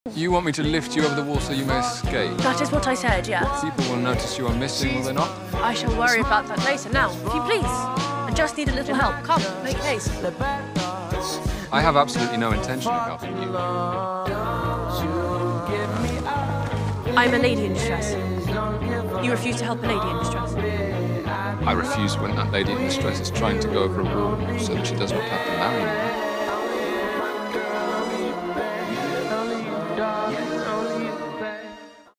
You want me to lift you over the wall so you may escape? That is what I said, yes. People will notice you are missing, will they not? I shall worry about that later. Now, if you please, I just need a little help. Come, make haste. I have absolutely no intention of helping you. I'm a lady in distress. You refuse to help a lady in distress. I refuse when that lady in distress is trying to go over a wall so that she does not have to marry me.